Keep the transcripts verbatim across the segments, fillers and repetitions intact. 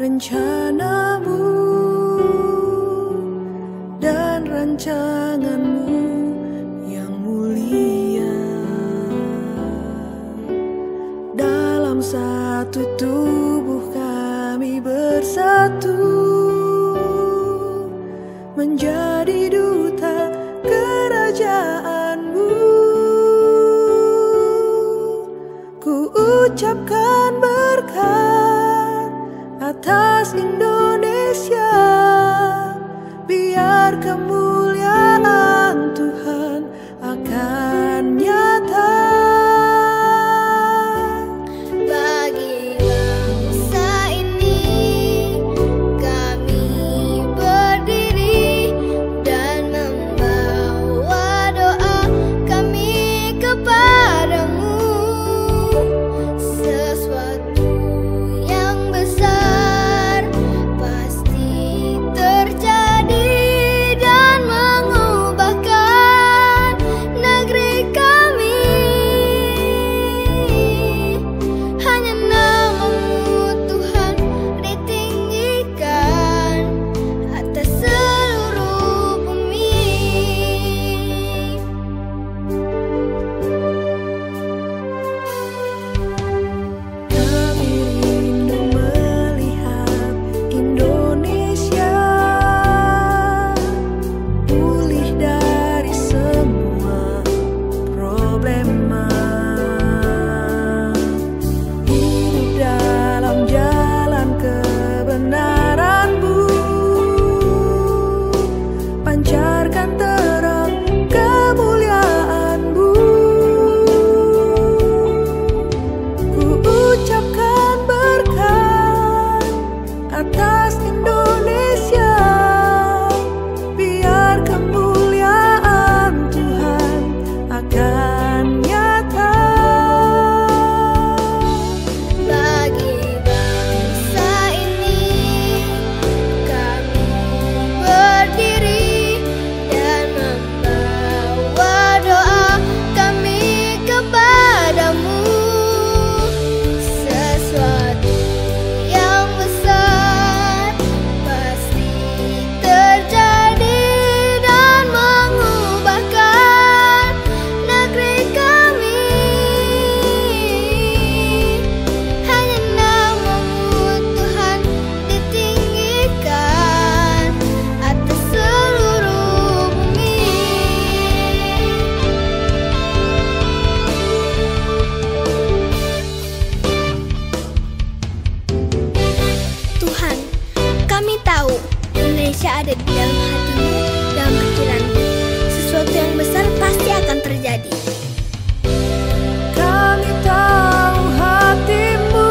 rencanamu dan rancanganmu yang mulia. Dalam satu tubuh kami bersatu, menjadi duta kerajaanmu. Ku ucapkan berkat atas Indonesia, biar kemuliaan Tuhan akan nyata. Bagi bangsa ini kami berdiri dan membawa doa kami kepadamu. Sesuatu yang besar pasti terjadi dan mengubahkan negeri kami. Hanya namamu Tuhan ditinggikan atas seluruh bumi. Kami rindu melihat Indonesia pulih dari semua problema, hidup dalam jalan kebenaran-Mu, pancarkan terang kemuliaan-Mu. Ku ucapkan berkat atas Indonesia, biar kemuliaan Tuhan akan nyata. Bagi bangsa ini kami berdiri dan membawa doa kami kepadamu. Sesuatu yang besar pasti terjadi dan mengubahkan negeri kami. Hanya namamu Tuhan ditinggikan atas seluruh bumi. Tuhan, kami tahu Indonesia ada di dalam hatimu, dalam pikiranmu. Sesuatu yang besar pasti akan terjadi. Kami tahu hatimu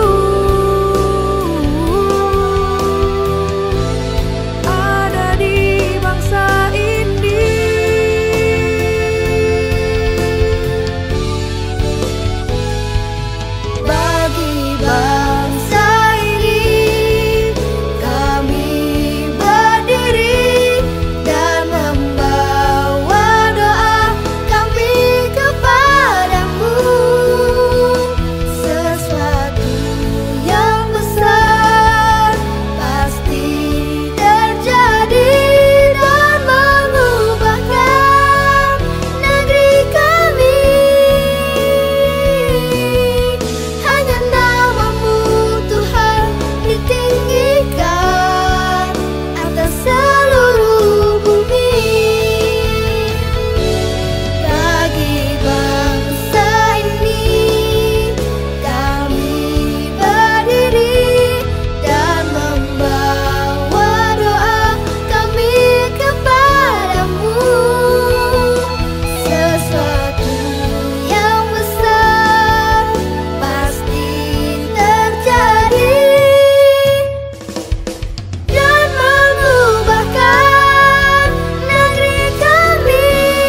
ada di bangsa ini. Bagi bangsa ini kami berdiri dan membawa doa kami kepadamu. Sesuatu yang besar pasti terjadi dan mengubahkan negeri kami. Hanya namamu Tuhan ditinggikan atas seluruh bumi. Bagi bangsa ini kami berdiri dan membawa doa kami kepadamu. Sesuatu yang besar pasti terjadi dan mengubahkan negeri kami.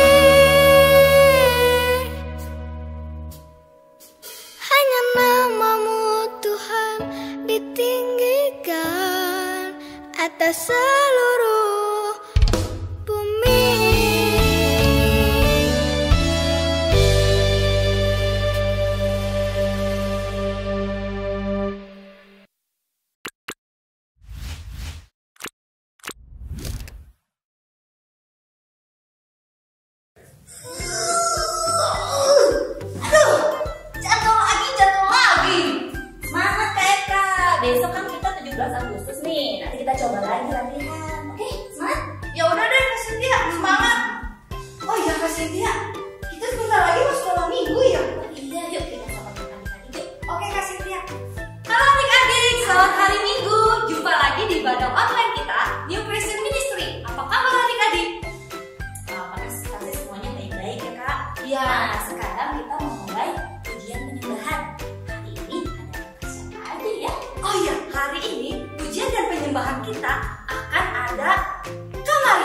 Hanya namamu Tuhan ditinggikan atas seluruh bumi.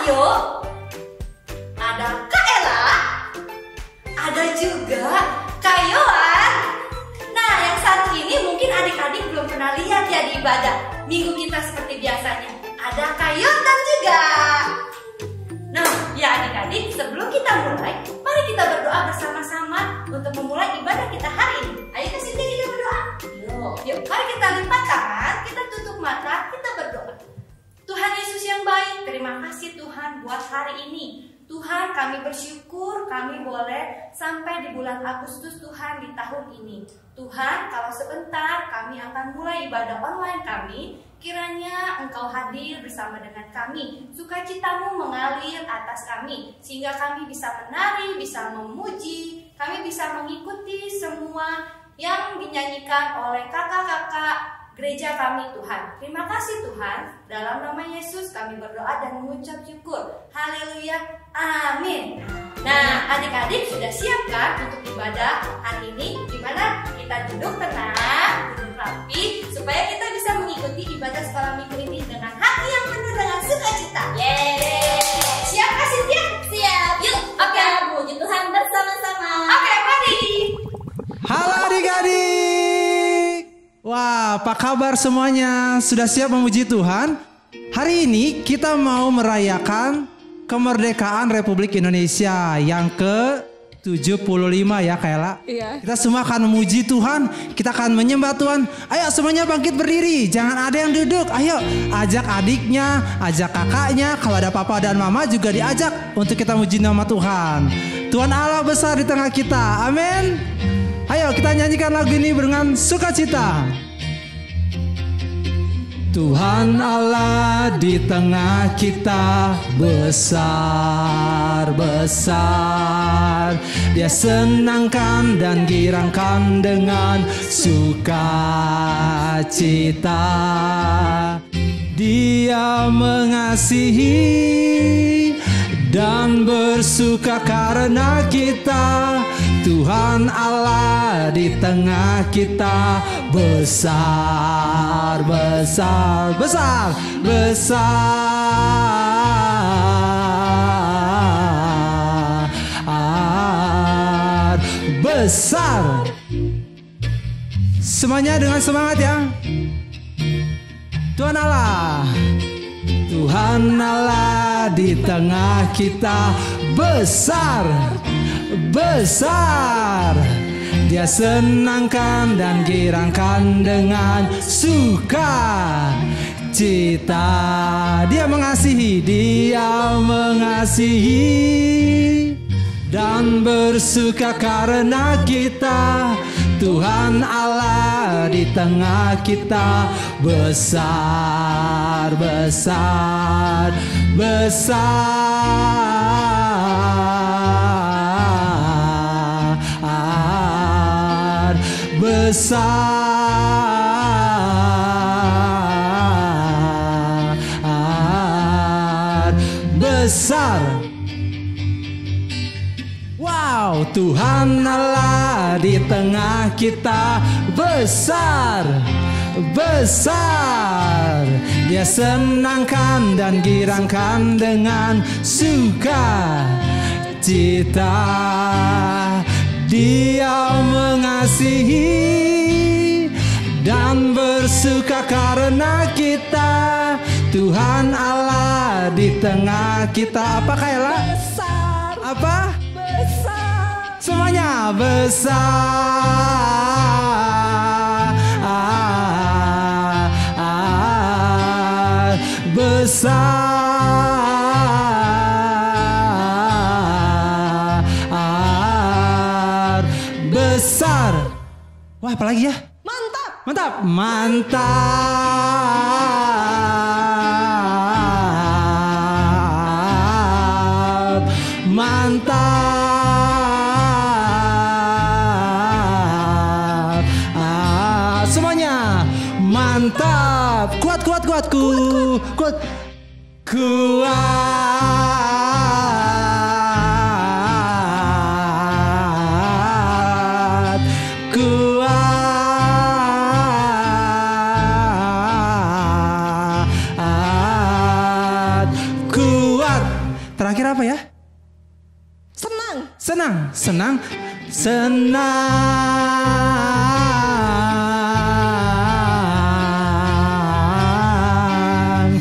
Ayo. Ada Kak Ella. Ada juga Kak Yohan. Nah, yang satu ini mungkin adik-adik belum pernah lihat ya di ibadah minggu kita seperti biasanya. Ada Kak Yohan juga. Nah, ya adik-adik, sebelum kita mulai, mari kita berdoa bersama-sama untuk memulai ibadah kita hari ini. Ayo ke sini kita berdoa. Yuk, yuk, mari kita lipat tangan, kita tutup mata, kita berdoa. Tuhan Yesus yang baik, terima kasih Tuhan buat hari ini. Tuhan, kami bersyukur kami boleh sampai di bulan Agustus Tuhan di tahun ini. Tuhan, kalau sebentar kami akan mulai ibadah online kami, kiranya Engkau hadir bersama dengan kami. Sukacitamu mengalir atas kami, sehingga kami bisa menari, bisa memuji, kami bisa mengikuti semua yang dinyanyikan oleh kakak-kakak gereja kami Tuhan. Terima kasih Tuhan. Dalam nama Yesus kami berdoa dan mengucap syukur. Haleluya. Amin. Nah, adik-adik sudah siapkan untuk ibadah hari ini? Gimana? Kita duduk tenang, duduk rapi, supaya kita bisa mengikuti ibadah sekolah minggu ini dengan hati yang penuh dengan sukacita. Yeay. Siap kah Cynthia? Siap. Yuk, oke. Okay. Puji Tuhan bersama-sama. Oke, okay, mari. Halo adik-adik. Wah, apa kabar semuanya? Sudah siap memuji Tuhan? Hari ini kita mau merayakan kemerdekaan Republik Indonesia yang ke tujuh puluh lima ya Kayla. Iya. Kita semua akan memuji Tuhan, kita akan menyembah Tuhan. Ayo semuanya bangkit berdiri, jangan ada yang duduk. Ayo ajak adiknya, ajak kakaknya, kalau ada papa dan mama juga diajak untuk kita memuji nama Tuhan. Tuhan Allah besar di tengah kita, amin. Ayo kita nyanyikan lagu ini dengan sukacita. Tuhan Allah di tengah kita besar, besar. Dia senangkan dan girangkan dengan sukacita. Dia mengasihi dan bersuka karena kita. Tuhan Allah di tengah kita besar, besar, besar, besar, besar. Semuanya dengan semangat ya. Tuhan Allah, Tuhan Allah di tengah kita besar, besar. Dia senangkan dan girangkan dengan sukacita. Dia mengasihi, dia mengasihi dan bersuka karena kita. Tuhan Allah di tengah kita besar, besar, besar, besar, besar. Wow, Tuhan Allah di tengah kita besar, besar. Dia senangkan dan girangkan dengan sukacita. Dia mengasihi dan bersuka karena kita. Tuhan Allah di tengah kita. Apa Kayla? Besar. Apa? Besar. Semuanya besar, besar, besar. Wah, apalagi ya? Mantap. Mantap, mantap, mantap. Mantap, kuat, kuat, kuat, ku, kuat, kuat, kuat, kuat, Terakhir apa ya? Senang. Senang, senang, senang,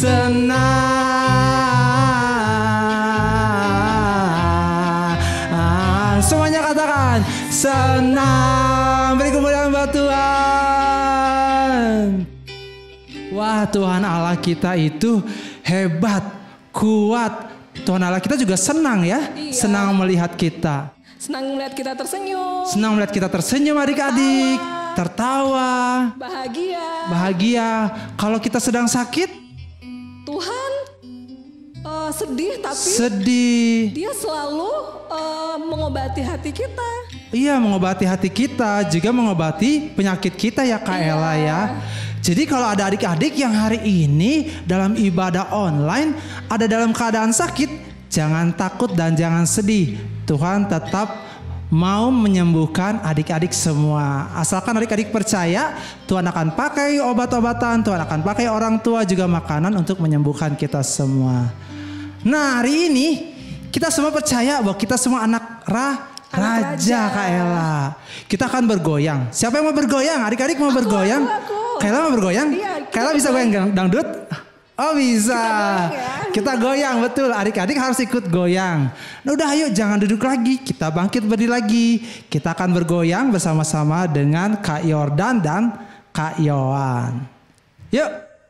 senang. Semuanya katakan senang. Beri kemuliaan buat Tuhan. Wah, Tuhan Allah kita itu hebat, kuat. Tuhan Allah kita juga senang ya, Iya. senang melihat kita. Senang melihat kita tersenyum. Senang melihat kita tersenyum adik-adik, tertawa, Bahagia. bahagia. Kalau kita sedang sakit, Tuhan eh, sedih tapi sedih. Dia selalu eh, mengobati hati kita. Iya, mengobati hati kita, juga mengobati penyakit kita ya Kak Iya. Ella ya. Jadi kalau ada adik-adik yang hari ini dalam ibadah online ada dalam keadaan sakit, jangan takut dan jangan sedih. Tuhan tetap mau menyembuhkan adik-adik semua. Asalkan adik-adik percaya, Tuhan akan pakai obat-obatan, Tuhan akan pakai orang tua juga makanan untuk menyembuhkan kita semua. Nah, hari ini kita semua percaya bahwa kita semua anak ra Anak raja, raja. Kak Ella. Kita akan bergoyang. Siapa yang mau bergoyang? Adik-adik mau bergoyang? aku, aku. Kak Ella mau bergoyang? Iya, Kak Ella bisa goyang gang- dangdut? Oh bisa. goyang ya. Kita goyang, betul. Adik-adik harus ikut goyang. Nah udah ayo jangan duduk lagi. Kita bangkit berdiri lagi. Kita akan bergoyang bersama-sama dengan Kak Yordan dan Kak Yohan. Yuk.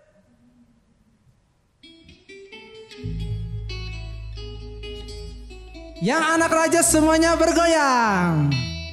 Yang anak raja semuanya bergoyang.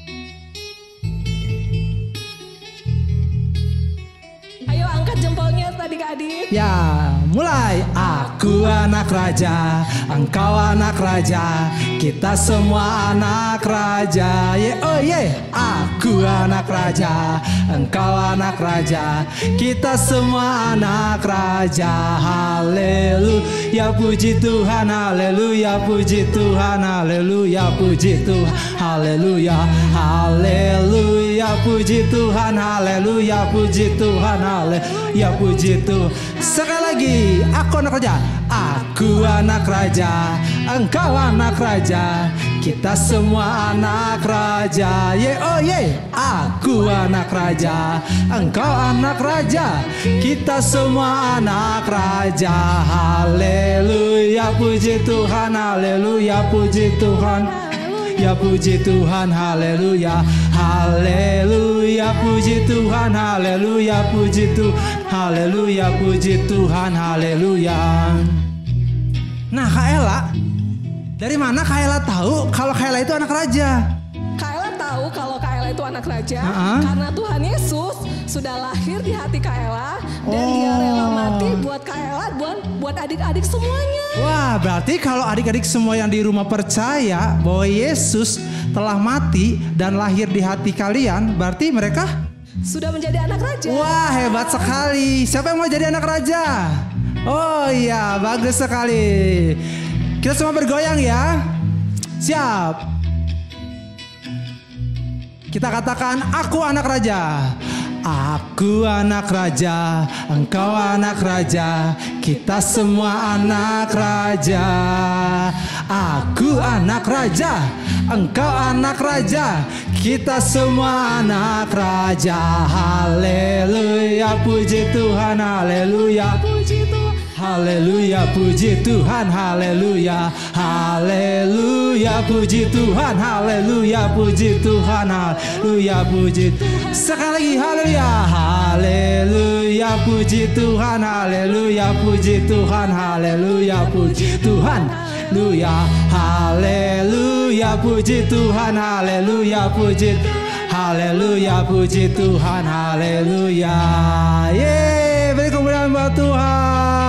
Ayo angkat jempolnya tadi Kak Adit. Ya, mulai. Aku anak raja, engkau anak raja, kita semua anak raja. Ye, oh ye. Aku anak raja, engkau anak raja, kita semua anak raja. Haleluya, puji Tuhan, haleluya, puji Tuhan, haleluya, puji Tuhan, haleluya, haleluya, puji Tuhan, haleluya, puji Tuhan, haleluya, puji Tuhan. Sekali lagi, aku anak raja, aku anak raja, engkau anak raja, kita semua anak raja. Ye, oh ye. Aku anak raja, engkau anak raja, kita semua anak raja. Haleluya, puji Tuhan, haleluya, puji Tuhan, ya puji Tuhan, haleluya, haleluya, puji Tuhan, haleluya, puji Tuhan, haleluya, puji Tuhan, haleluya. Nah Kak Ella, dari mana Kak Ella tahu kalau Kak Ella itu anak raja? Kak Ella tahu kalau Kak Ella itu anak raja Uh-uh. karena Tuhan Yesus sudah lahir di hati Kak Ella dan Oh. dia rela mati buat Kak Ella, buat buat adik-adik semuanya. Wah, berarti kalau adik-adik semua yang di rumah percaya bahwa Yesus telah mati dan lahir di hati kalian, berarti mereka Sudah menjadi anak raja. wah hebat sekali. Siapa yang mau jadi anak raja? Oh iya, bagus sekali. Kita semua bergoyang ya. Siap. Kita katakan, aku anak raja. Aku anak raja, engkau anak raja, kita semua anak raja. Aku anak raja, engkau anak raja, kita semua anak raja. Haleluya, puji Tuhan, haleluya. Puji Tuhan. Haleluya, puji Tuhan, haleluya, haleluya, puji Tuhan, haleluya, puji Tuhan, haleluya, puji. Sekali lagi, haleluya, haleluya, puji Tuhan, haleluya, puji Tuhan, haleluya, puji Tuhan, haleluya, haleluya, puji Tuhan, haleluya, puji, haleluya, puji Tuhan, haleluya. Yeay, beri kemuliaan buat Tuhan.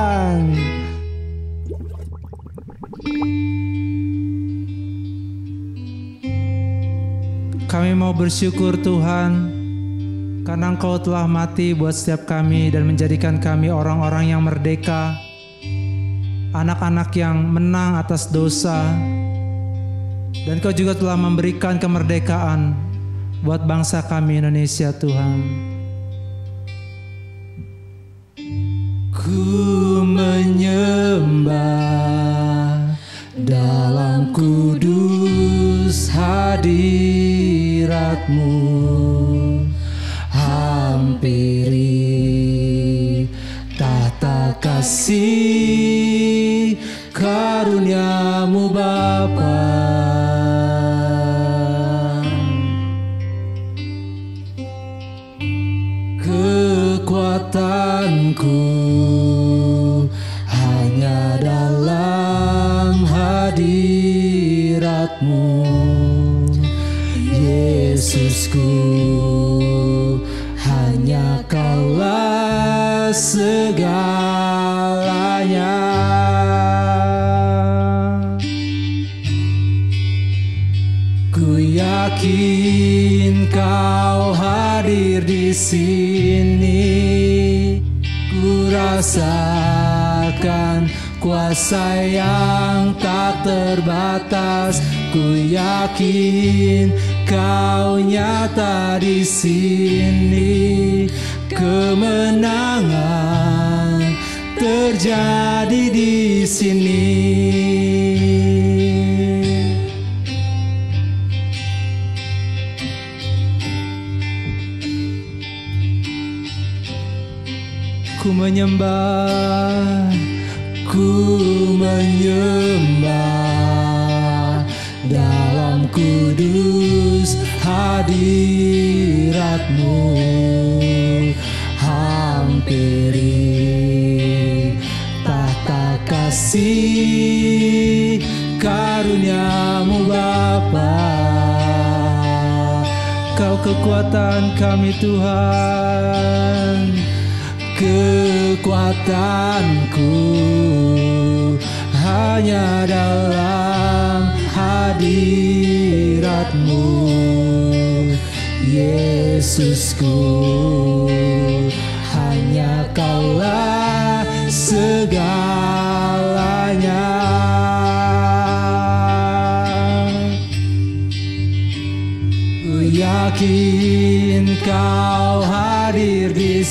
Kami mau bersyukur Tuhan karena Engkau telah mati buat setiap kami dan menjadikan kami orang-orang yang merdeka, anak-anak yang menang atas dosa, dan Kau juga telah memberikan kemerdekaan buat bangsa kami Indonesia Tuhan. Ku menyembah hadiratmu, hampiri tahta kasih karuniamu Bapa. Kekuatanku hanya dalam hadiratmu, Yesusku, hanya Kaulah segalanya. Ku yakin Kau hadir di sini, ku rasakan kuasa yang tak terbatas. Ku yakin Kau nyata di sini, kemenangan terjadi di sini. Ku menyembah, ku menyembah dalam kudus hadiratmu, hampiri tahta kasih karuniamu Bapa. Kau kekuatan kami Tuhan, kekuatanku hanya dalam hadiratmu, Yesusku, hanya Kaulah segalanya. Ku yakin Kau hadir di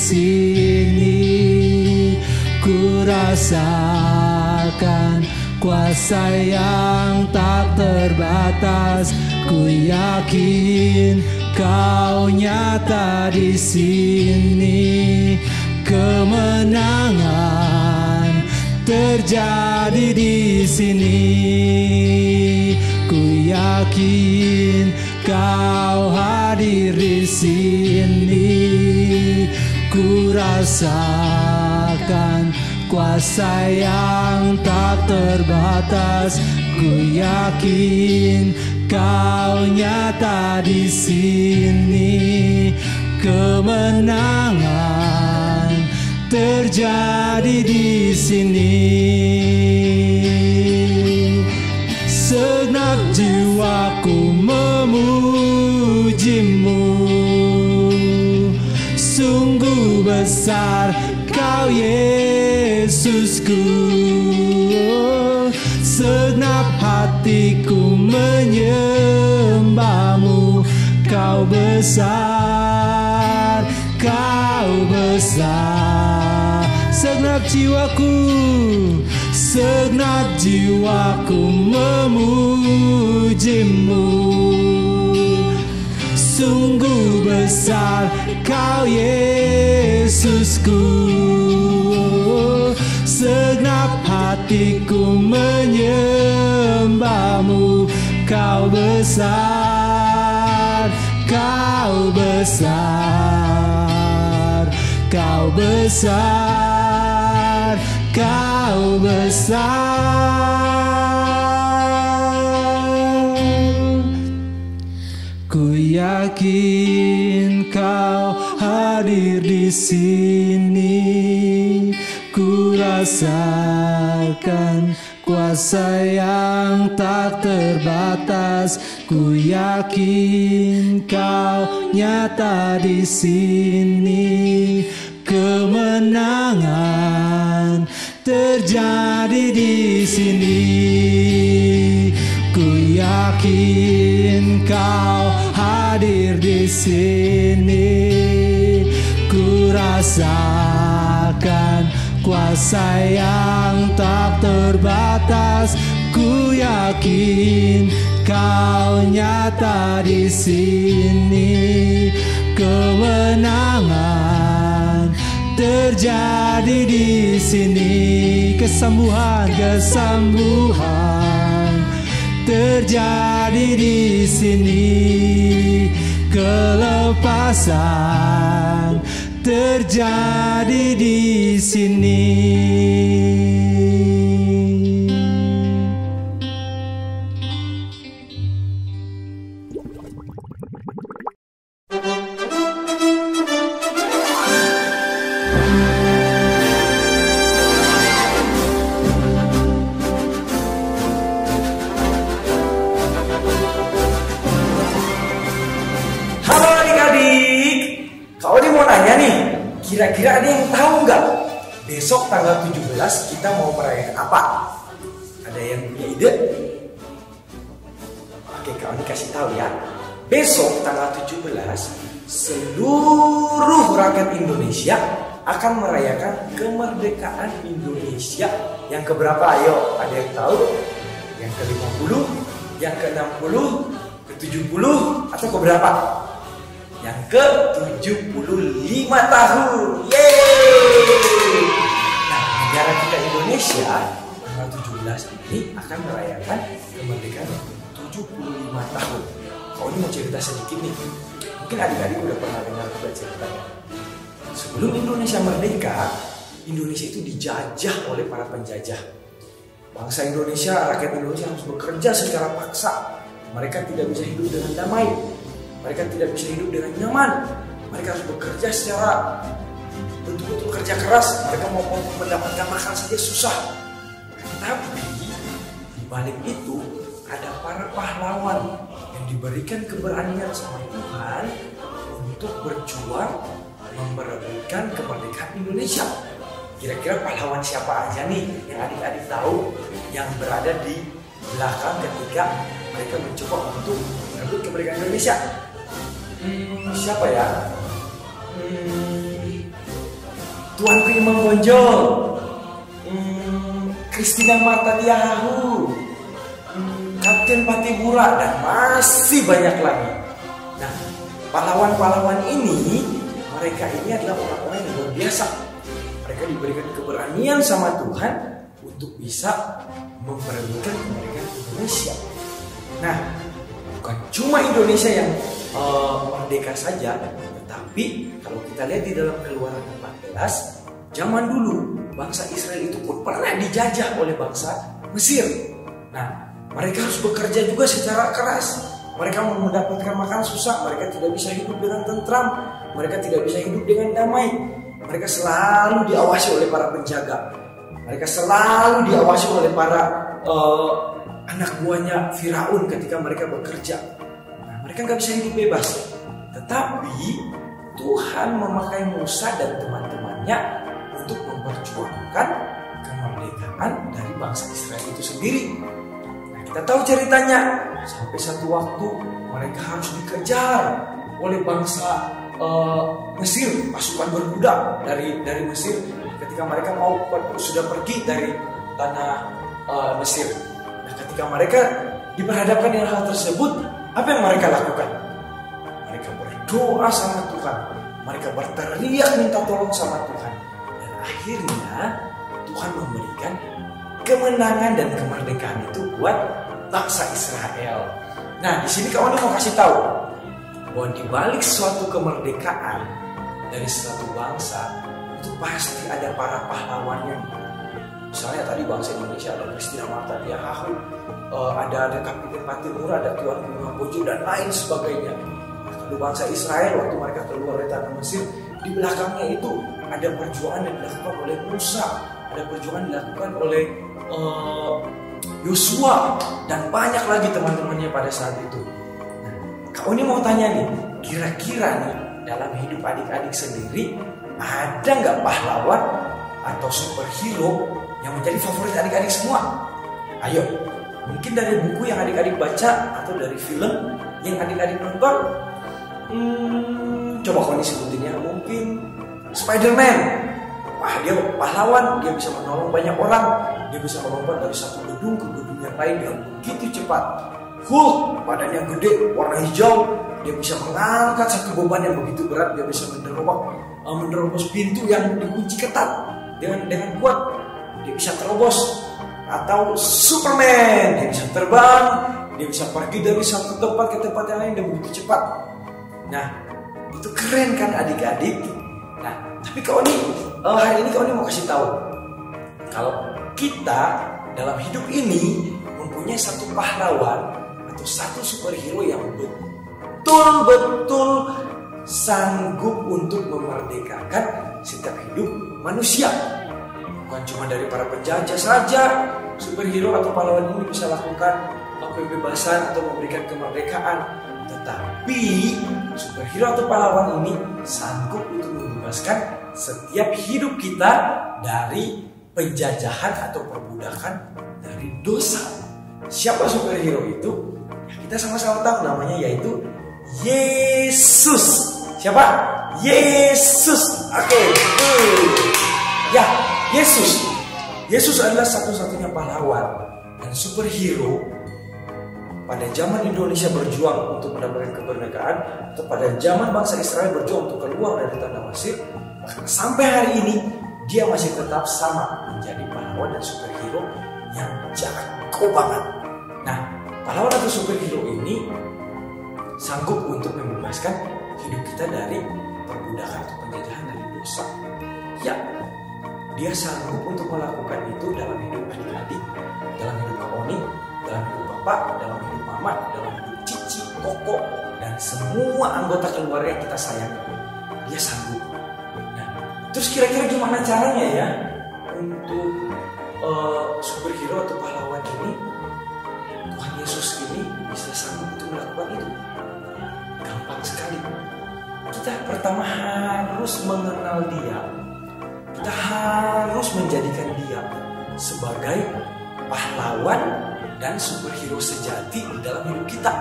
sini, ku rasakan kuasa yang tak terbatas. Ku yakin Kau nyata di sini, kemenangan terjadi di sini. Ku yakin Kau hadir di sini, ku rasakan kuasa yang tak terbatas. Ku yakin Kau nyata di sini, kemenangan terjadi di sini. Segenap jiwaku memuji-Mu, sungguh besar Kau Yesusku. Segenap hatiku menyembah-Mu, Kau besar, Kau besar. Segenap jiwaku, segenap jiwaku memuji-Mu, sungguh besar Kau Yesusku. Segenap hatiku menyembah-Mu, Kau besar, Kau besar, Kau besar, Kau besar. Ku yakin Kau hadir di sini, ku rasakan kuasa yang tak terbatas. Ku yakin Kau nyata di sini, kemenangan terjadi di sini. Ku yakin Kau hadir di sini, ku rasakan kuasa yang tak terbatas. Ku yakin kau nyata di sini. Kemenangan terjadi di sini. Kesembuhan, kesembuhan terjadi di sini. Kelepasan terjadi di sini. Kira-kira ada yang tahu nggak? Besok tanggal tujuh belas kita mau merayakan apa? Ada yang punya ide? Oke, kawan kasih tahu ya. Besok tanggal tujuh belas seluruh rakyat Indonesia akan merayakan kemerdekaan Indonesia. Yang keberapa? Ayo, ada yang tahu? Yang ke lima puluh, yang ke enam puluh, ke tujuh puluh, atau ke berapa? Yang ke tujuh puluh lima tahun. Yeay! Nah, negara kita Indonesia tanggal tujuh belas ini akan merayakan kemerdekaan tujuh puluh lima tahun. Kau ini mau cerita sedikit nih. Mungkin adik-adik udah pernah dengar juga ceritanya. Sebelum Indonesia merdeka, Indonesia itu dijajah oleh para penjajah. Bangsa Indonesia, rakyat Indonesia harus bekerja secara paksa. Mereka tidak bisa hidup dengan damai. Mereka tidak bisa hidup dengan nyaman. Mereka harus bekerja secara betul-betul kerja keras. Mereka mau mendapatkan makan saja susah. Tapi di balik itu ada para pahlawan yang diberikan keberanian sama Tuhan untuk berjuang memperebutkan kemerdekaan Indonesia. Kira-kira pahlawan siapa aja nih yang adik-adik tahu yang berada di belakang ketika mereka mencoba untuk merebut kemerdekaan Indonesia? Hmm, siapa ya? Hmm, Tuanku Imam Bonjol, hmm, Christina Marta Tiahahu, hmm, Kapten Patibura, dan masih banyak lagi. Nah, pahlawan-pahlawan ini, mereka ini adalah orang-orang yang luar biasa. Mereka diberikan keberanian sama Tuhan untuk bisa memperebutkan kemerdekaan Indonesia. Nah, bukan cuma Indonesia yang uh, merdeka saja, tetapi kalau kita lihat di dalam Keluaran empat belas, zaman dulu bangsa Israel itu pun pernah dijajah oleh bangsa Mesir. Nah, mereka harus bekerja juga secara keras. Mereka mau mendapatkan makan susah, mereka tidak bisa hidup dengan tentram, mereka tidak bisa hidup dengan damai. Mereka selalu diawasi oleh para penjaga. Mereka selalu diawasi oleh para uh, anak buahnya Firaun ketika mereka bekerja. Nah, mereka nggak bisa hidup bebas. Tetapi Tuhan memakai Musa dan teman-temannya untuk memperjuangkan kemerdekaan dari bangsa Israel itu sendiri. Nah, kita tahu ceritanya. Sampai satu waktu mereka harus dikejar oleh bangsa uh, Mesir, pasukan berkuda dari dari Mesir ketika mereka mau sudah pergi dari tanah uh, Mesir. Nah, ketika mereka diperhadapkan dengan hal tersebut, apa yang mereka lakukan? Mereka berdoa sama Tuhan, mereka berteriak minta tolong sama Tuhan, dan akhirnya Tuhan memberikan kemenangan dan kemerdekaan itu buat bangsa Israel. Nah, di sini kawan mau kasih tahu bahwa di balik suatu kemerdekaan dari suatu bangsa itu pasti ada para pahlawannya. Misalnya tadi bangsa Indonesia ada Christina Marta Tiahahu, uh, ada ada Kapten Patibura, ada Tuanku Imam Bonjol dan lain sebagainya. Nah, kalau bangsa Israel waktu mereka keluar dari tanah Mesir, di belakangnya itu ada perjuangan yang dilakukan oleh Musa, ada perjuangan yang dilakukan oleh uh, Yosua dan banyak lagi teman-temannya pada saat itu. Nah, kau ini mau tanya nih, kira-kira nih dalam hidup adik-adik sendiri ada nggak pahlawan atau superhero yang menjadi favorit adik-adik semua? Ayo, mungkin dari buku yang adik-adik baca atau dari film yang adik-adik nonton. Hmm, coba kau ini sebutin ya, mungkin Spider-Man. ah dia pahlawan, dia bisa menolong banyak orang, dia bisa melompat dari satu gedung ke gedung yang lain dengan begitu cepat. Hulk, badannya gede, warna hijau, dia bisa mengangkat satu beban yang begitu berat, dia bisa menerobos, uh, menerobos pintu yang dikunci ketat dengan dengan kuat, dia bisa terobos. Atau Superman, dia bisa terbang, dia bisa pergi dari satu tempat ke tempat yang lain dengan begitu cepat. Nah, itu keren kan adik-adik. Nah, tapi kau ini uh, hari ini kau ini mau kasih tahu kalau kita dalam hidup ini mempunyai satu pahlawan atau satu superhero yang betul-betul sanggup untuk memerdekakan setiap hidup manusia. Bukan cuma dari para penjajah saja superhero atau pahlawan ini bisa lakukan kebebasan atau memberikan kemerdekaan, tetapi superhero atau pahlawan ini sanggup untuk membebaskan setiap hidup kita dari penjajahan atau perbudakan dari dosa. Siapa superhero itu? Ya, kita sama-sama tahu namanya, yaitu Yesus. Siapa? Yesus. Oke. Okay. Ya, Yesus. Yesus adalah satu-satunya pahlawan dan superhero pada zaman Indonesia berjuang untuk mendapatkan kemerdekaan, atau pada zaman bangsa Israel berjuang untuk keluar dari tanah Mesir. Bahkan sampai hari ini dia masih tetap sama menjadi pahlawan dan superhero yang jago banget. Nah, pahlawan atau superhero ini sanggup untuk membebaskan hidup kita dari perbudakan atau penjajahan dari dosa. Ya, dia sanggup untuk melakukan itu dalam hidup adik-adik, dalam hidup Kak Oni, dalam hidup Bapak, dalam hidup Mama, dalam hidup Cici, Koko, dan semua anggota keluarga yang kita sayangi. Dia sanggup. Nah, terus kira-kira gimana caranya ya untuk uh, superhero atau pahlawan ini, Tuhan Yesus ini bisa sanggup untuk melakukan itu? Gampang sekali. Kita pertama harus mengenal dia. Kita harus menjadikan dia sebagai pahlawan dan superhero sejati di dalam hidup kita.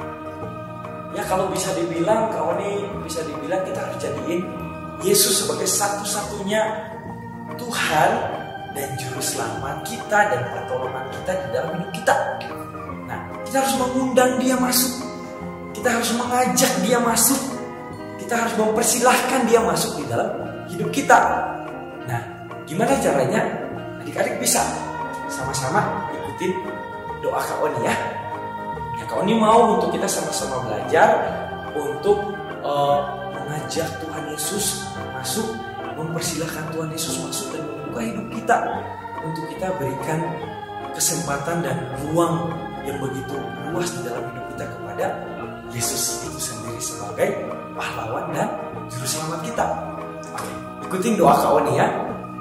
Ya, kalau bisa dibilang, kalau ini bisa dibilang kita harus jadiin Yesus sebagai satu-satunya Tuhan dan Juru Selamat kita dan pertolongan kita di dalam hidup kita. Nah, kita harus mengundang dia masuk. Kita harus mengajak dia masuk. Kita harus mempersilahkan dia masuk di dalam hidup kita. Nah, gimana caranya? Adik-adik bisa sama-sama ikutin doa Kak Oni ya. Ya, Kak Oni mau untuk kita sama-sama belajar untuk uh, mengajak Tuhan Yesus masuk, mempersilahkan Tuhan Yesus masuk dan membuka hidup kita untuk kita berikan kesempatan dan ruang yang begitu luas di dalam hidup kita kepada Yesus itu sendiri sebagai pahlawan dan juru selamat kita. Oke, ikutin doa Kak Oni ya.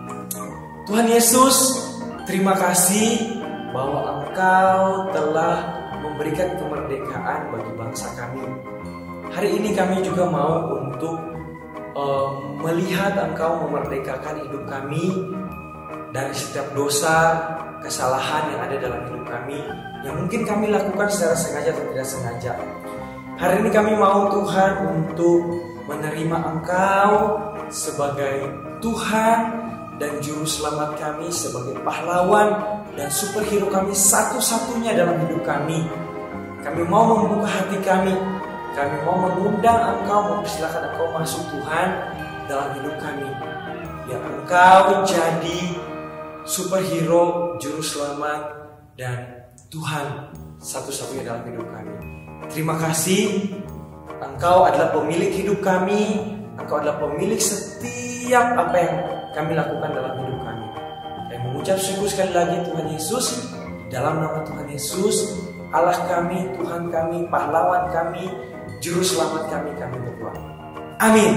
Tuhan Yesus, terima kasih bahwa Engkau telah memberikan kemerdekaan bagi bangsa kami. Hari ini kami juga mau untuk uh, melihat Engkau memerdekakan hidup kami dari setiap dosa, kesalahan yang ada dalam hidup kami, yang mungkin kami lakukan secara sengaja atau tidak sengaja. Hari ini kami mau Tuhan untuk menerima Engkau sebagai Tuhan dan Juru Selamat kami, sebagai pahlawan dan superhero kami satu-satunya dalam hidup kami. Kami mau membuka hati kami. Kami mau mengundang Engkau, mempersilahkan Engkau masuk Tuhan dalam hidup kami. Ya, Engkau jadi superhero, Juru Selamat, dan Tuhan satu-satunya dalam hidup kami. Terima kasih. Engkau adalah pemilik hidup kami. Engkau adalah pemilik setiap apa yang kami lakukan dalam hidup kami. Kami mengucap syukur sekali lagi Tuhan Yesus. Dalam nama Tuhan Yesus, Allah kami, Tuhan kami, pahlawan kami, Juru Selamat kami, kami berdoa. Amin.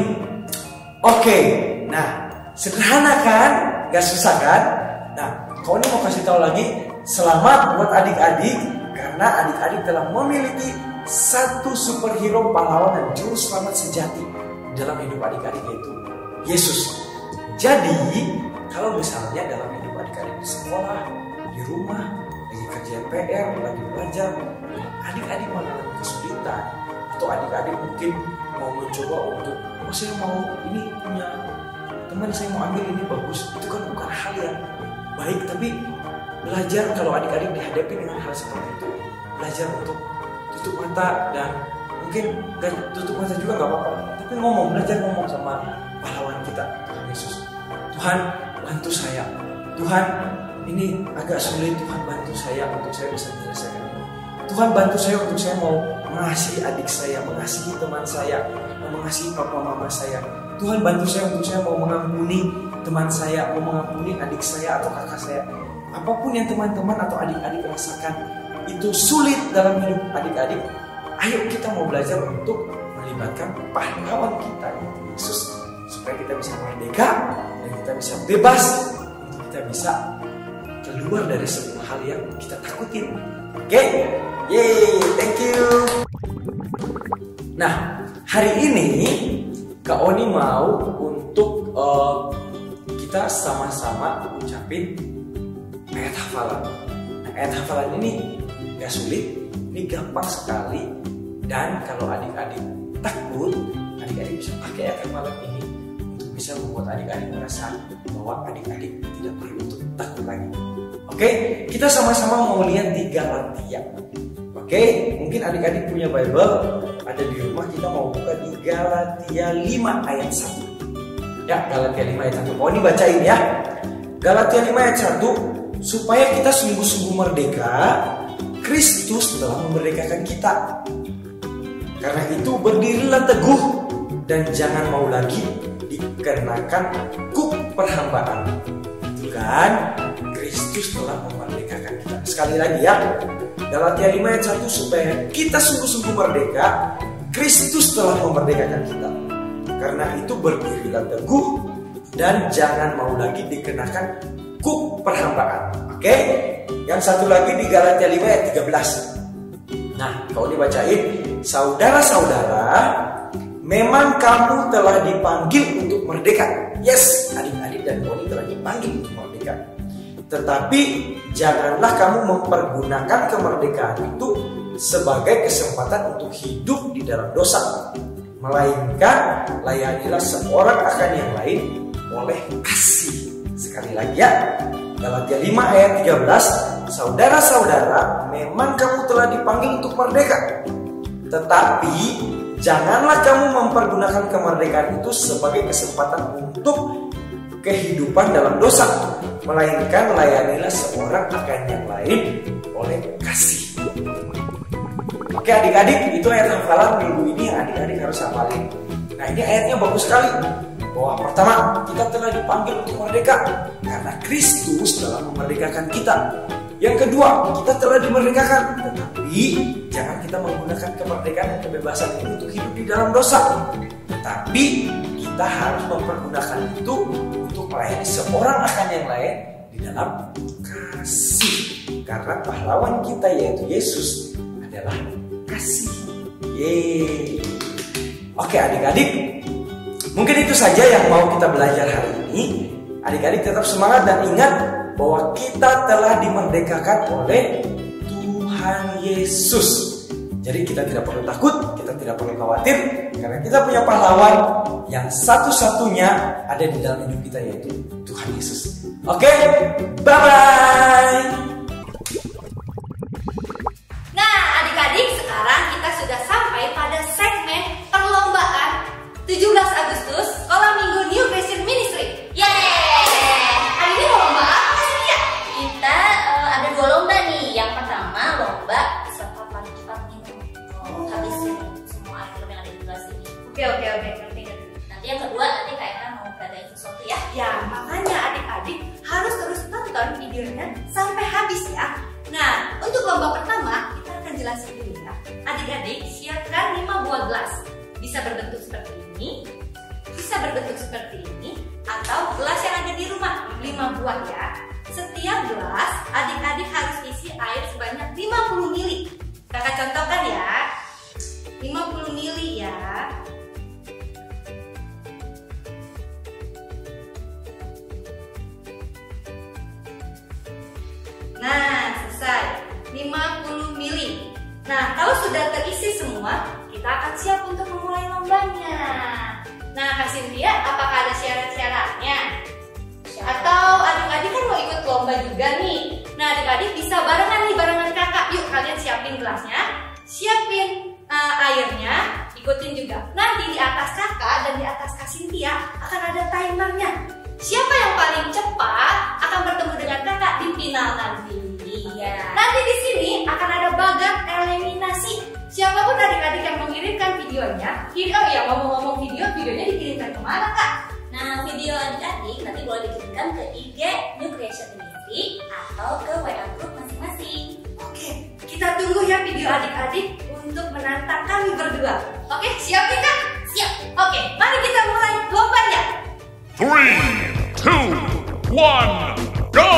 Oke, nah sederhana kan? Gak susah kan? Nah, kau ini mau kasih tahu lagi, selamat buat adik-adik, karena adik-adik telah memiliki satu superhero, pahlawan dan Juru Selamat sejati dalam hidup adik-adik, yaitu Yesus. Jadi, kalau misalnya dalam hidup adik-adik di sekolah, di rumah, lagi kerjaan P R, lagi belajar, adik-adik mengalami kesulitan, atau adik-adik mungkin mau mencoba untuk, oh saya mau ini punya teman saya mau ambil ini bagus, itu kan bukan hal yang baik. Tapi belajar kalau adik-adik dihadapi dengan hal seperti itu, belajar untuk tutup mata, dan mungkin gak tutup mata juga nggak apa-apa, tapi ngomong, belajar ngomong sama pahlawan kita, Tuhan Yesus. Tuhan, bantu saya. Tuhan, ini agak sulit. Tuhan, bantu saya untuk saya bisa menyelesaikan ini. Tuhan, bantu saya untuk saya mau mengasihi adik saya, mengasihi teman saya, mengasihi papa mama saya. Tuhan, bantu saya untuk saya mau mengampuni teman saya, mau mengampuni adik saya atau kakak saya. Apapun yang teman-teman atau adik-adik rasakan itu sulit dalam hidup adik-adik, ayo kita mau belajar untuk melibatkan pahlawan kita, Yesus, supaya kita bisa merdeka dan kita bisa bebas, untuk kita bisa keluar dari semua hal yang kita takutin. Oke, okay? Yeay, thank you. Nah, hari ini Kak Oni mau untuk uh, kita sama-sama ucapin ayat hafalan. Nah, ayat hafalan ini gak sulit, ini gampang sekali. Dan kalau adik-adik takut, adik-adik bisa pakai ayat hafalan ini untuk bisa membuat adik-adik merasa bahwa adik-adik tidak perlu untuk takut lagi. Oke, kita sama-sama mau lihat di Galatia. Oke, mungkin adik-adik punya Bible, ada di rumah, kita mau buka di Galatia lima ayat satu. Ya, Galatia lima ayat satu. Oh, ini bacain ya. Galatia lima ayat satu, supaya kita sungguh-sungguh merdeka, Kristus telah memerdekakan kita. Karena itu berdirilah teguh dan jangan mau lagi dikenakan kuk perhambaan. Itu kan, Kristus telah memerdekakan kita. Sekali lagi ya, Galatia lima ayat satu, supaya kita sungguh-sungguh merdeka, Kristus telah memerdekakan kita. Karena itu berdirilah teguh dan jangan mau lagi dikenakan kuk perhambaan. Oke, yang satu lagi di Galatia lima ayat tiga belas. Nah, kalau dibacain, saudara-saudara, memang kamu telah dipanggil untuk merdeka. Yes, adik-adik dan Oni telah dipanggil untuk merdeka. Tetapi janganlah kamu mempergunakan kemerdekaan itu sebagai kesempatan untuk hidup di dalam dosa, melainkan layanilah seorang akan yang lain oleh kasih. Sekali lagi ya, Galatia lima ayat tiga belas, saudara-saudara, memang kamu telah dipanggil untuk merdeka, tetapi janganlah kamu mempergunakan kemerdekaan itu sebagai kesempatan untuk kehidupan dalam dosa, melainkan layanilah seorang akan yang lain oleh kasih. Oke adik-adik, itu ayat hafalan minggu ini yang adik-adik harus hafalin. Nah, ini ayatnya bagus sekali. Bahwa pertama, kita telah dipanggil untuk merdeka karena Kristus telah memerdekakan kita. Yang kedua, kita telah dimerdekakan, tetapi jangan kita menggunakan kemerdekaan dan kebebasan ini untuk hidup di dalam dosa. Tetapi kita harus mempergunakan itu untuk melayani seorang akan yang lain di dalam kasih. Karena pahlawan kita yaitu Yesus adalah kasih. Yeay. Oke adik-adik, mungkin itu saja yang mau kita belajar hari ini. Adik-adik tetap semangat dan ingat bahwa kita telah dimerdekakan oleh Tuhan Yesus. Jadi kita tidak perlu takut, kita tidak perlu khawatir, karena kita punya pahlawan yang satu-satunya ada di dalam hidup kita yaitu Tuhan Yesus. Oke, bye-bye. Nah adik-adik, sekarang kita sudah sampai pada segmen perlombaan tujuh belas Agustus Sekolah Minggu New Christian Ministry. Yeay! Hari ini mau lomba apa sih ya? Kita uh, ada dua lomba nih. Yang pertama lomba peserta paling cepat minum oh. habisin semua air yang ada di gelas ini. Oke oke oke ngerti. Nanti yang kedua nanti Kak Eta mau beradain sesuatu ya. Ya makanya adik-adik harus terus tonton videonya sampai habis ya. Nah untuk lomba pertama kita akan jelasin dulu ya. Adik-adik siapkan lima buah gelas. Bisa berbentuk seperti ini, bisa berbentuk seperti ini, atau gelas yang ada di rumah, lima buah ya. Setiap gelas adik-adik harus isi air sebanyak lima puluh mili. Kakak contohkan ya, lima puluh mili ya. Nah selesai, lima puluh mili. Nah kalau sudah terisi semua, kita akan siap untuk memulai lombanya. Nah, Kak Cynthia, apakah ada syarat-syaratnya? Atau adik-adik kan mau ikut lomba juga nih. Nah, adik-adik bisa barengan nih, barengan kakak. Yuk, kalian siapin gelasnya, siapin uh, airnya, ikutin juga. Nanti di atas kakak dan di atas Kak Cynthia akan ada timernya. Siapa yang paling cepat akan bertemu dengan kakak di final nanti. Iya. Nanti di sini akan ada babak eliminasi. Siapapun adik-adik yang mengirimkan videonya, oh ya ngomong-ngomong video, videonya dikirimkan kemana kak? Nah, video adik-adik nanti boleh dikirimkan ke I G New Creation Ministry atau ke W A group masing-masing. Oke, kita tunggu ya video adik-adik untuk menantang kami berdua. Oke, siap nih kak? Siap. Oke, mari kita mulai lombanya. Three, two, one, go!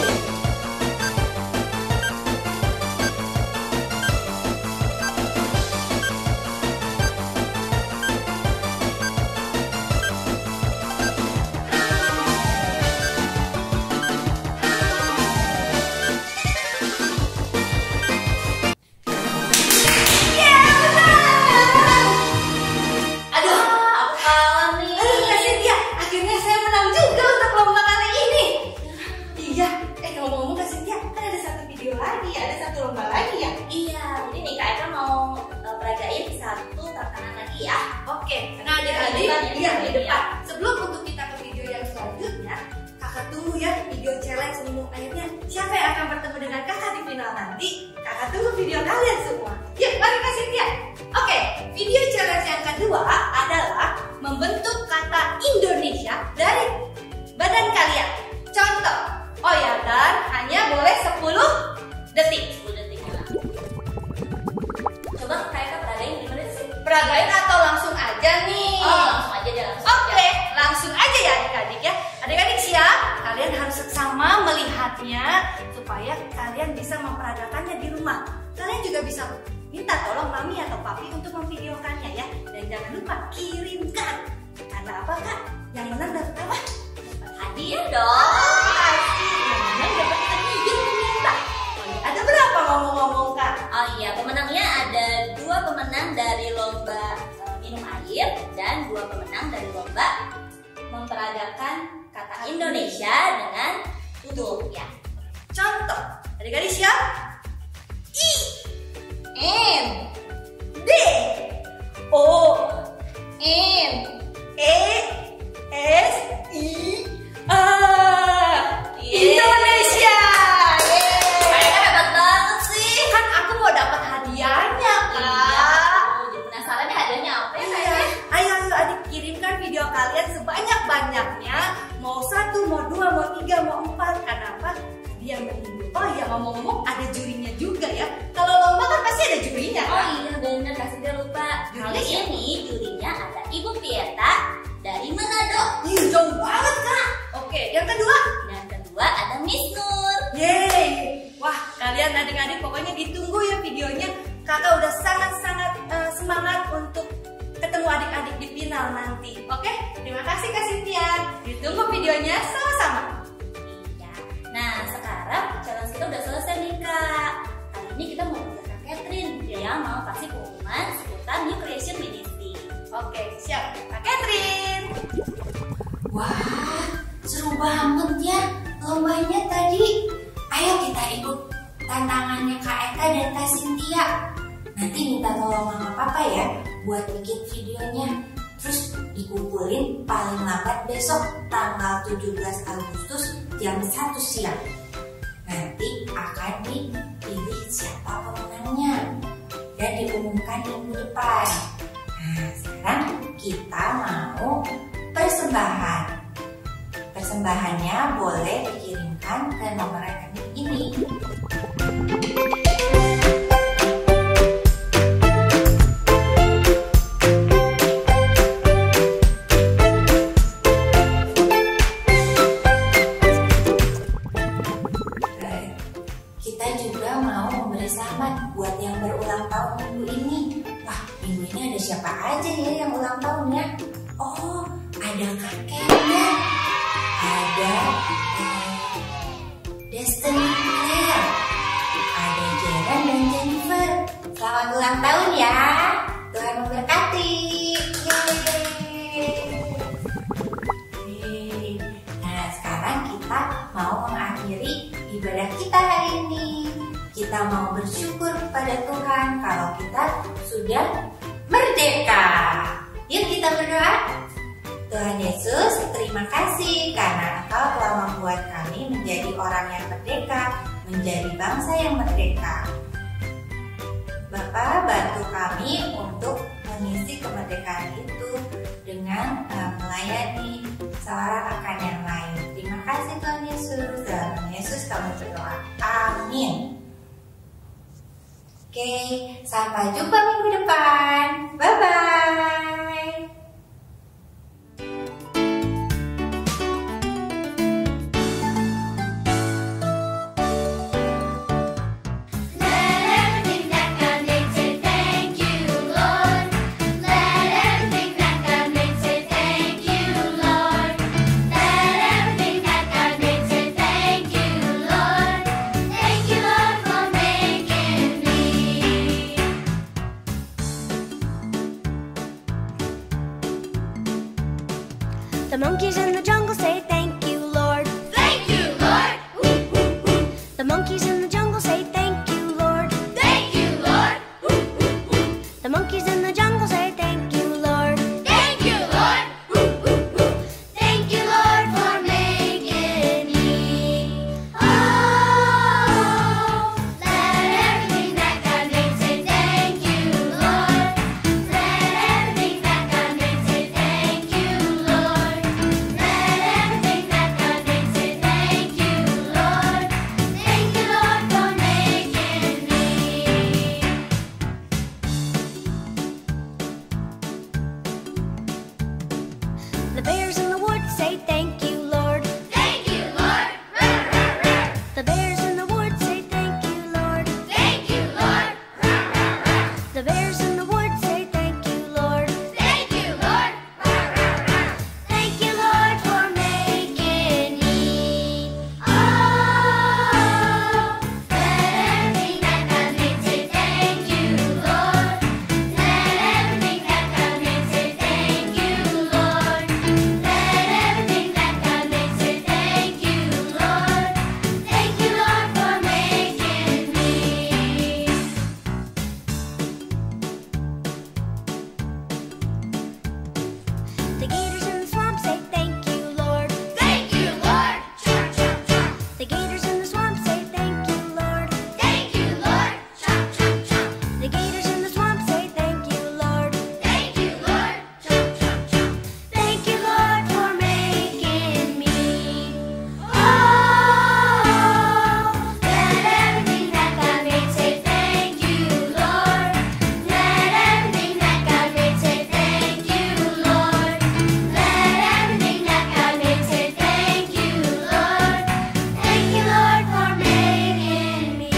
Siapa yang akan bertemu dengan kakak di final nanti? Kakak tunggu video kalian semua. Yuk, mari Kak Cynthia. Oke, video challenge yang kedua adalah membentuk kata Indonesia dari badan kalian. Contoh, oh ya, dan hanya boleh sepuluh detik. sepuluh detik. Coba kakak peragain gimana sih? Peragain atau langsung aja nih? Oh, langsung aja deh, langsung. Oke, okay, langsung aja ya adik-adik ya. Adik-adik siap? Kalian harus seksama melihatnya supaya kalian bisa memperagakannya di rumah. Kalian juga bisa minta tolong mami atau papi untuk memvideokannya ya. Dan jangan lupa kirimkan. Karena apa kak? Yang menang dapat apa? Dapat hadiah dong. Pasti. Yang menang dapat hadiah ternyata. Ada berapa ngomong-ngomong kak? Oh iya, pemenangnya ada dua pemenang dari lomba uh, minum air dan dua pemenang dari lomba memperagakan kata Indonesia dengan tutur ya. Contoh, adik-adik siap? I, M, D, O, M, E, S, I, A. Indonesia. Mereka hebat banget sih. Kan aku mau dapat hadiahnya kak. Iya, jadi penasaran nih hadiahnya apa ya Iya. kayaknya. Ayo ayo adik kirimkan video kalian sebanyak-banyaknya. Mau satu, mau dua, mau tiga, mau empat. Karena apa? Dia menunggu. Oh iya, ngomong-ngomong ada jurinya juga ya. Kalau lomba kan pasti ada jurinya. Oh iya benar, kasih dia lupa. Kali ini jurinya ada Ibu Pieta dari Manado. Ih, jauh banget kak. Oke, yang kedua. Dan kedua ada Miss Nur. Yeay. Wah, kalian adik-adik pokoknya ditunggu ya videonya. Kakak udah sangat-sangat uh, semangat untuk ketemu adik-adik di final nanti. Oke, terima kasih Kak Cynthia. Ditunggu videonya sama-sama. Iya. Nah sekarang challenge kita udah selesai nih kak. Kali ini kita mau ke Kak Catherine. Dia mau kasih pengumuman seputar New Creation Ministry. Oke, siap. Kak Catherine. Wah, seru banget ya lombanya tadi. Ayo kita ikut tantangannya Kak Eka dan Kak Cynthia. Nanti minta tolong sama papa ya buat bikin videonya. Terus dikumpulin paling lambat besok tanggal tujuh belas Agustus jam satu siang. Nanti akan dipilih siapa pemenangnya dan diumumkan minggu depan. Nah sekarang kita mau persembahan. Persembahannya boleh dikirimkan ke nomor rekening ini. Kita juga mau memberi selamat buat yang berulang tahun minggu ini. Wah, minggu ini ada siapa aja ya yang ulang tahun ya? Oh, ada kakeknya. Ada eh, Destiny Claire. Ada Jaren dan Jennifer. Selamat ulang tahun ya. Tuhan memberkati. Yeay. kita mau bersyukur kepada Tuhan kalau kita sudah merdeka. Yuk kita berdoa. Tuhan Yesus, terima kasih karena Engkau telah membuat kami menjadi orang yang merdeka, menjadi bangsa yang merdeka. Bapa, bantu kami untuk mengisi kemerdekaan itu dengan uh, melayani seorang akan yang lain. Terima kasih Tuhan Yesus. Dalam Yesus kami berdoa. Amin. Oke, sampai jumpa minggu depan. Bye-bye. The monkeys in the jungle say thank you, Lord. Thank you, Lord. Ooh, ooh, ooh. The monkeys in the jungle say thank you, Lord. Thank you, Lord. Ooh, ooh, ooh. The monkeys in the jungle say thank you, Lord. Thank you, Lord. Ooh, ooh, ooh. Thank you, Lord, for making me. Oh, let everything that God made say thank you, Lord. Let everything that God made say thank you, Lord. Let everything that God made say thank you, Lord. Thank you, Lord, for making me. The bears in the woods say thank you, Lord. Thank you, Lord. Roar, roar, roar. The bears in the woods say thank you, Lord. Thank you, Lord. Roar, roar, roar. The bears in the woods say thank you, Lord. Thank you, Lord. Roar, roar, roar. Thank you, Lord, for making me. Oh, let everything that God made say thank you, Lord. Let everything that God made say thank you, Lord. Let everything that God made say thank you, Lord. Thank you, Lord, for making me. The gators in the swamp say thank you, Lord. Thank you, Lord. Chomp, chomp, chomp. The gators in the swamp say thank you, Lord. Thank you, Lord. Chomp, chomp, chomp. The gators in the swamp say thank you, Lord. Thank you, Lord. Chomp, chomp, chomp. Thank you, Lord, for making me. Oh, let everything that God made say thank you, Lord. Let everything that God made say thank you, Lord. Let everything that God made say thank you, Lord. Thank you, Lord, for making me.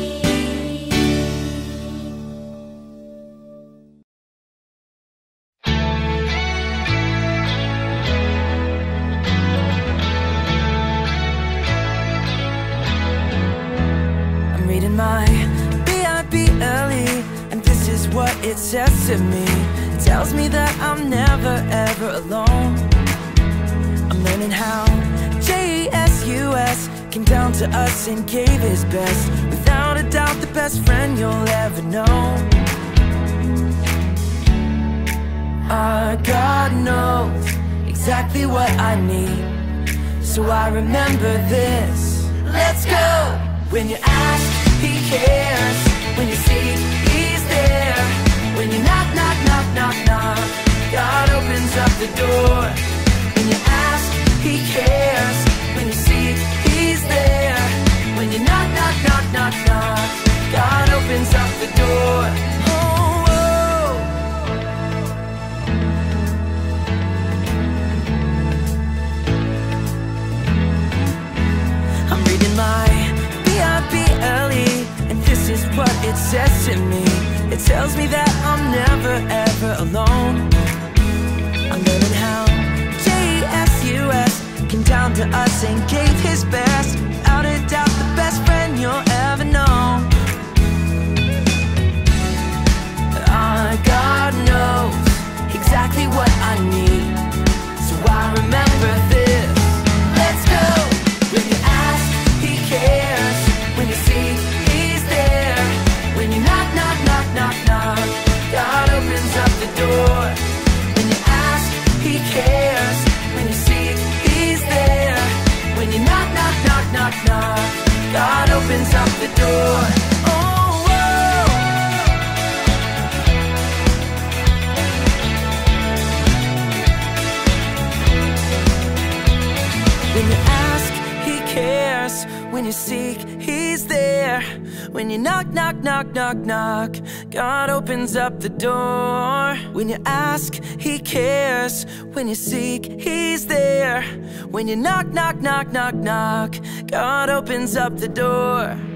I'm reading my B I B L E, and this is what it says to me. It tells me that I'm never ever alone. I'm learning how J E S U S came down to us and gave his best. Without a doubt, the best friend you'll ever know. Our God knows exactly what I need, so I remember this. Let's go! When you ask, he cares. When you seek, he's there. When you knock, knock, knock, knock, knock, God opens up the door. When you ask, he cares. When you seek, he's there. When you knock, knock, knock, knock, knock, God opens up the door. Oh, oh. I'm reading my B I B L E, and this is what it says to me. It tells me that I'm never ever alone. I'm learning how J E S U S came down to us and gave his best. Without a doubt, the best friend you'll ever know. Our God knows exactly what I need, so I remember this. Let's go! When you ask, he cares. When you seek, he's there. When you seek, He's there. When you knock, knock, knock, knock, knock, God opens up the door. When you ask, He cares. When you seek, He's there. When you knock, knock, knock, knock, knock, God opens up the door.